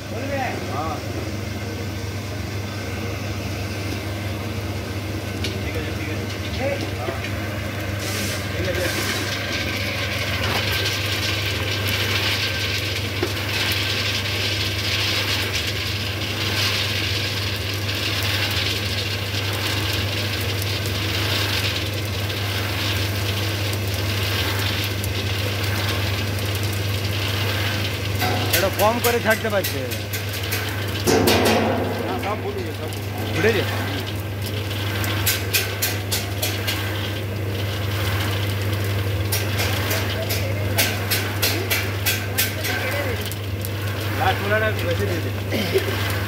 हाँ ठीक है ठीक है ठीक है। কম করে ছাড়তে পারছে সব ভুলে সব ভুলে যে लास्ट वाला ना वैसे दे दे